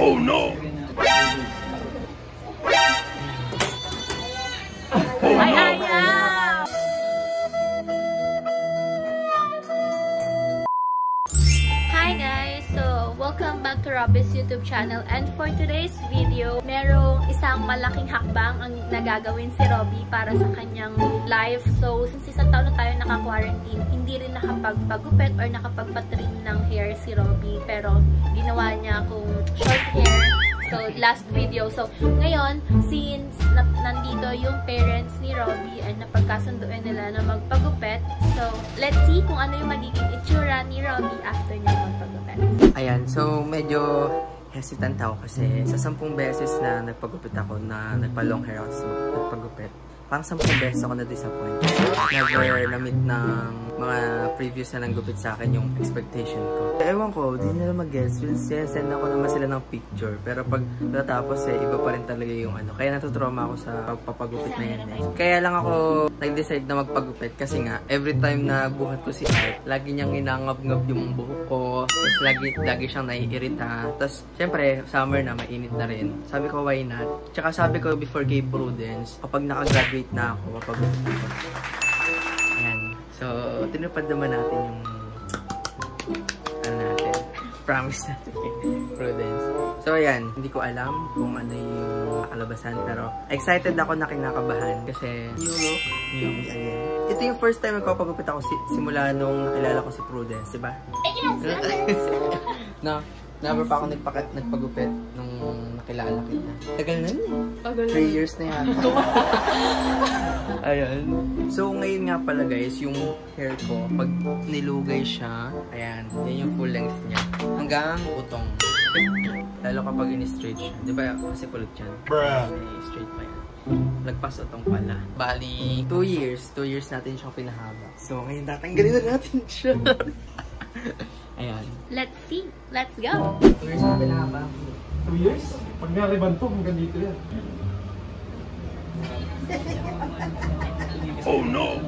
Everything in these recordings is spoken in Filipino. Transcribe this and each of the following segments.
Oh no! Ay, ayaw! Hi guys! So, welcome back to Robi's YouTube channel. And for today's video, merong isang malaking hakbang ang nagagawin si Robi para sa kanyang life. So, since isang taon na tayo naka-quarantine, hindi rin nakapagpagupit or nakapagpatrim ng hair si Robi. Pero, ginawa niya kung short hair. So, last video. So, ngayon, since nandito yung parents ni Robi ay napagkasunduin nila na magpagupit. So, let's see kung ano yung magiging itsura ni Robi after niya magpagupit. Ayan, so medyo hesitant ako kasi sa 10 beses na nagpagupit ako na nagpa-long hair ako sa nagpagupit, parang 10 beses ako na-disappoint. Never na-meet ng mga previous na nanggupit sa akin yung expectation ko. Ewan ko, di nila mag-guess. Send ako naman sila ng picture. Pero pag natapos iba pa rin talaga yung ano. Kaya natutrauma ako sa pagpapagupit na yun. Kaya lang ako nag-decide na magpagupit kasi nga, every time na buhat ko si Art, lagi niyang inangab-ngab yung buhok ko. Tapos lagi siyang naiirita. Tapos, syempre, summer na, mainit na rin. Sabi ko, why not? Tsaka sabi ko before kay Prudence, kapag nakagraduate na ako, mapagupit ako. Ayan. So, tinupad naman natin yung promise natin kay Prudence. So, ayan. Hindi ko alam kung ano yung kalabasan. Pero, excited ako na kinakabahan. Kasi, new look, new me again. Ito yung first time nagpapagupit ako simula nung nakilala ko si Prudence, diba? No, never pa ako nagpagupit nung nakilala kita. Tagal na yun. 3 years na yan. Ayan. So, ngayon nga pala guys, yung hair ko, pag nilugay siya, ayan, yan yung full length niya. Hanggang utong. Lalo kapag in-straight siya. Di ba? Kasi kulot yan. Straight pa yan. Lagpas utong pala. Bali, 2 years. 2 years natin siyang pinahaba. So, ngayon tatanggalin na natin siya. Ayan. Let's see. Let's go. 2 years na pinahaba. 2 years? Pag nariban to, hanggang dito yan. Oh no!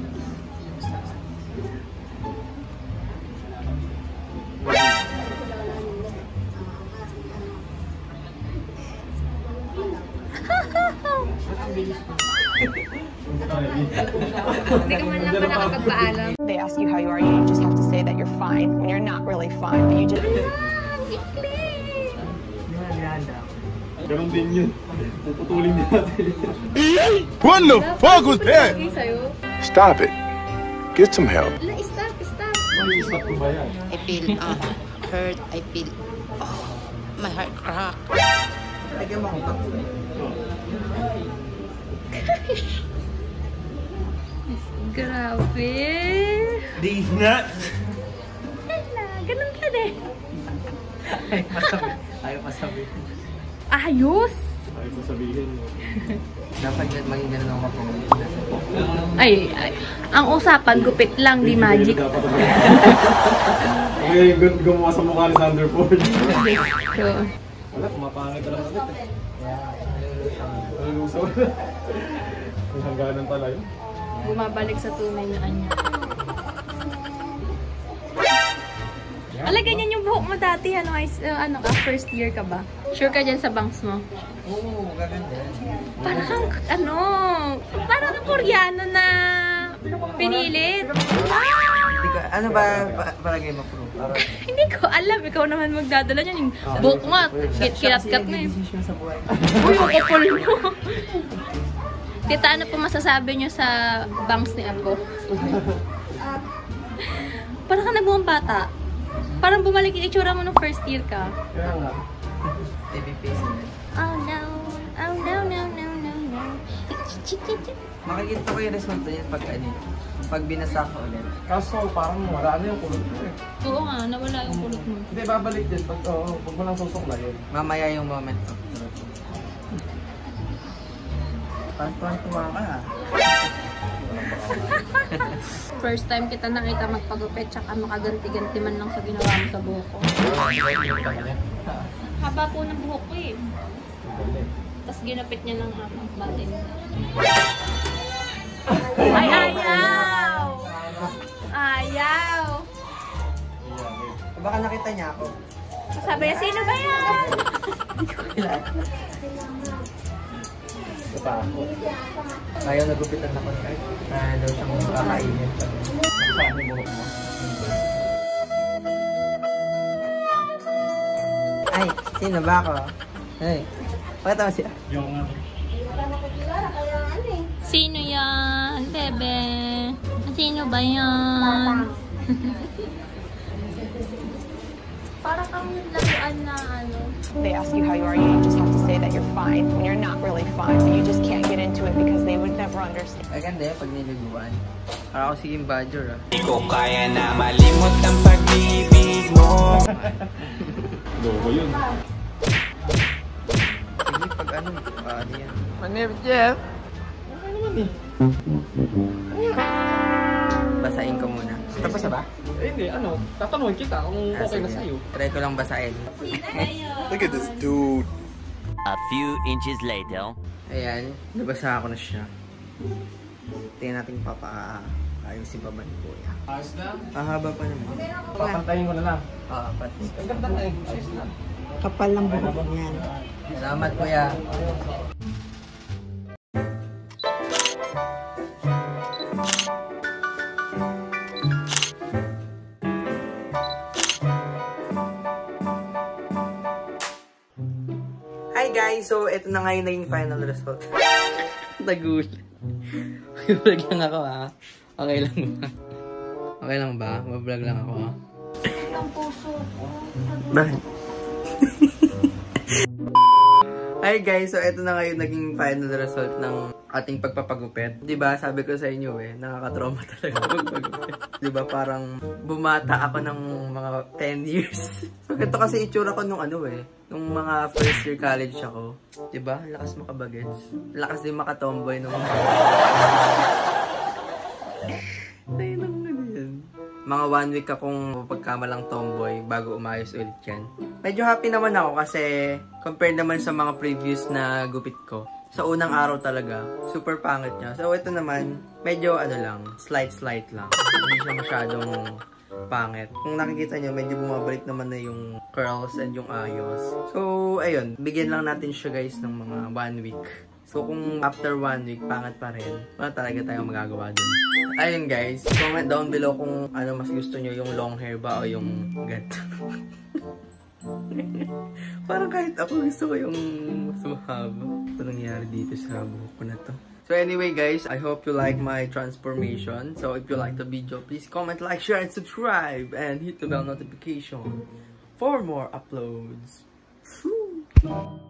They ask you how you are, you just have to say that you're fine when you're not really fine, but you just... Ganon din yun. Puputulin natin. What the fuck was that? Stop it. Get some help. Stop. Stop ko ba yan? I feel hurt. I feel my heart crack. Lagyan mo ako. Grabe. These nuts! Ganun ka din. Ayaw pa sabihin. Ayos! Ayaw pa sabihin. Dapat maging ganun ako po. Ay, ang usapan, gupit lang, di magic. Ngayon, gumawa sa mukha ni Sanderford. So, wala, kumapangit na lang ulit eh. Nalusaw. May hangganan pala yun. bumabalik sa tunay na anya. Ala, ganyan yung buhok mo dati, ano ka, first year ka ba? Sure ka dyan sa bangs mo? Oo, gaganda. Parang kang Koreano na pinilit. Ano ba palagay mo, Pro? Hindi ko alam, ikaw naman magdadala niyan. Yung buhok mo, kinat-kat na eh. Uy, yung kapul mo. Tita, ano po masasabi niyo sa bangs ni Apo? Parang ka nagbuhang bata. Parang bumalik yung itsura mo nung first year ka. Kaya nga. TV face. Oh no. Oh no, no, no, no, no. Makikita ko yung resulta niya pag binasa ko ulit. Kaso parang wala na yung kulot mo eh. Oo nga, nawala yung kulot mo. Hindi, babalik din. Pag mo lang susukla yun. Mamaya yung moment ko. Parang tumawa ka ha. First time kita nakita magpagupit, tsaka makaganti-ganti man lang sa ginawa mo sa buhok ko. Haba po ng buhok ko eh. Tapos ginapit niya ng batin. Ay, ayaw! Ayaw! Baka nakita niya ako. Sabi niya, sino ba yan? Kailan? Ito pa ako. Ayaw nagupitan na contract. Kaya daw siyang kakainin. Saan yung buhok mo? Ay, sino ba ako? Ay, pakita mo siya. Yung Sino yan, bebe? Sino ba yan? Para kang laruan na ano. They ask you how you are, you just have to say that you're fine when you're not really fine, but you just can't get into it because they would never understand. Ay, ganda pag niliguan. Para ako siging badger ah. Di ko kaya na malimot ang pag-ibig mo. logo yun. Sige, pag ano yan. Manip, Jeff. Basahin ko muna. Tapos na ba? Eh, hindi, ano, tatanungin kita kung okay na sa'yo. Try ko lang basahin. Look at this dude. A few inches later. Ayan, nabasa ko na siya. Tingnan natin ayusin pa ba ni Kuya. Ayos na. Haba pa naman. Papantayin ko na lang. Pati. Ang ganda na eh. Ayos na. Kapal ng buhok niyan. Salamat Kuya. Hi guys! So, ito na nga yung naging final result. Nagulat. Mag-vlog lang ako ha. Okay lang ba? Okay lang ba? Mag-vlog lang ako ha. Ang puso ko. Bakit? Hi guys! So, ito na nga yung naging final result ng ating pagpapagupit. Diba? Sabi ko sa inyo nakaka-trauma talaga magpagupit. Diba? Parang bumata ako ng mga 10 years. So, ito kasi itsura ko nung nung mga first year college ako. Diba? Lakas makabagets. Lakas din makatomboy nung... Tayo nang yan. Mga 1 week akong pagkamalang tomboy bago umayos ulit yan. Medyo happy naman ako kasi compared naman sa mga previous na gupit ko. Sa unang araw talaga, super pangit niya. So ito naman, medyo lang, slight lang. Hindi siya masyadong pangit. Kung nakikita nyo, medyo bumabalik naman na yung curls and yung ayos. So, ayun. Bigyan lang natin siya guys ng mga 1 week. So, kung after 1 week, pangit pa rin, wala talaga tayong magagawa dun. Ayun guys, comment down below kung ano mas gusto nyo, yung long hair ba o yung ganito. Parang kahit ako gusto ko yung mas mahaba. Ito nangyari dito sa buhok ko na to. So anyway guys, I hope you like my transformation. So if you like the video, please comment, like, share, and subscribe. And hit the bell notification for more uploads. Woo!